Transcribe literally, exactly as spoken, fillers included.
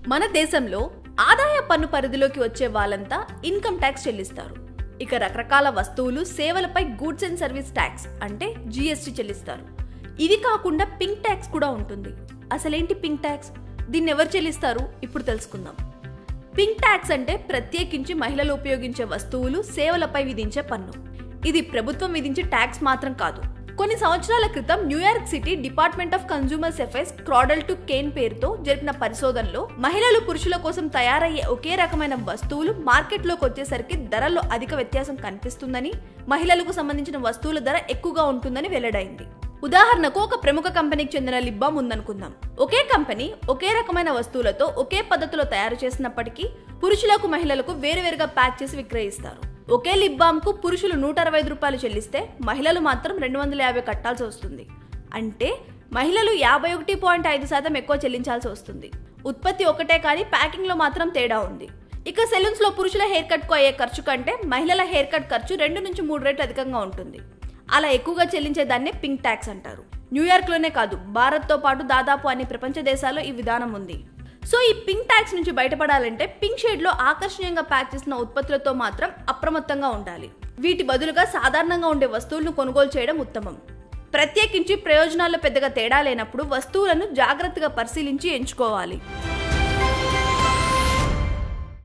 మన దేశంలో ఆదాయ పన్ను పరిధిలోకి వచ్చే వాళ్ళంతా ఇన్కమ్ ట్యాక్స్ చెల్లిస్తారు. ఇక రకరకాల వస్తువులు సేవలపై గూడ్స్ అండ్ సర్వీస్ ట్యాక్స్ అంటే జిఎస్టీ చెల్లిస్తారు. ఇవి కాకుండా పింక్ ట్యాక్స్ కూడా ఉంటుంది. అసలేంటి పింక్ ట్యాక్స్? దీన్ని ఎవరు చెల్లిస్తారు? ఇప్పుడు తెలుసుకుందాం. పింక్ ట్యాక్స్ అంటే ప్రత్యేకించి మహిళలు ఉపయోగించే వస్తువులు సేవలపై విధించే పన్ను. ఇది ప్రభుత్వం విధించే ట్యాక్స్ మాత్రం కాదు. కొన్ని సంవత్సరాల క్రితం New York city department of consumers affairs cradle to cane పేరుతో జరిపిన పరిశోధనలో మహిళలు పురుషుల కోసం తయారయ్యే ఒకే రకమైన వస్తువులు మార్కెట్లోకి వచ్చేసరికి ధరల్లో అధిక వ్యత్యాసం కనిపిస్తుందని, మహిళలకు సంబంధించిన వస్తువుల ధర ఎక్కువగా ఉంటుందని వెల్లడైంది. ఉదాహరణకు ఒక ప్రముఖ కంపెనీకి చెందిన లిప్ బామ్ ఉందనుకుందాం. ఒకే కంపెనీ ఒకే రకమైన వస్తువులతో ఒకే పద్ధతిలో తయారు చేసినప్పటికీ పురుషులకు మహిళలకు వేరువేరుగా ప్యాక్ చేసి విక్రయిస్తారు. ఒకే లిప్ బామ్ కు పురుషులు నూట అరవై ఐదు రూపాయలు చెల్లిస్తే మహిళలు మాత్రం రెండు వందల యాభై కట్టాల్సి వస్తుంది. అంటే మహిళలు యాభై ఒకటి పాయింట్ ఐదు శాతం ఎక్కువ చెల్లించాల్సి వస్తుంది. ఉత్పత్తి ఒకటే కానీ ప్యాకింగ్ లో మాత్రం తేడా ఉంది. ఇక సెలూన్స్ లో పురుషుల హెయిర్ కట్ కు అయ్యే ఖర్చు కంటే మహిళల హెయిర్ కట్ ఖర్చు రెండు నుంచి మూడు రెట్లు అధికంగా ఉంటుంది. అలా ఎక్కువగా చెల్లించేదాన్నే పింక్ ట్యాక్స్ అంటారు. న్యూయార్క్ లోనే కాదు, భారత్ తో పాటు దాదాపు అన్ని ప్రపంచ దేశాల్లో ఈ విధానం ఉంది. సో ఈ పింక్ ట్యాక్స్ నుంచి బయటపడాలంటే పింక్ షేడ్ లో ఆకర్షణీయంగా ప్యాక్ చేసిన ఉత్పత్తులతో మాత్రం అప్రమత్తంగా ఉండాలి. వీటి బదులుగా సాధారణంగా ఉండే వస్తువులను కొనుగోలు చేయడం ఉత్తమం. ప్రత్యేకించి ప్రయోజనాల్లో పెద్దగా తేడా లేనప్పుడు వస్తువులను జాగ్రత్తగా పరిశీలించి ఎంచుకోవాలి.